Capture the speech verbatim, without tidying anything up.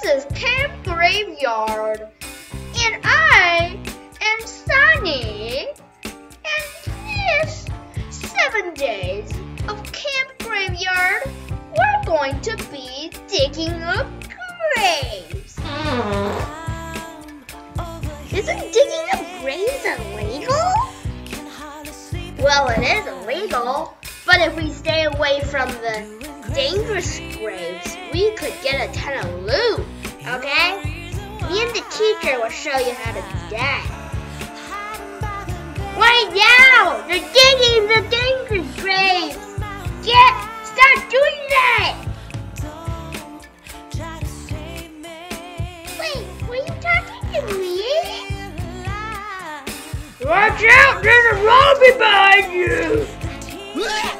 This is Camp Graveyard, and I am Sunny, and this seven days of Camp Graveyard, we're going to be digging up graves. Isn't digging up graves illegal? Well, it is illegal, but if we stay away from the dangerous graves, we could get a ton of loot, okay? Me and the teacher will show you how to do that. Right now, they're digging the dangerous graves. Get, start doing that. Wait, were you talking to me? Watch out, there's a zombie behind you.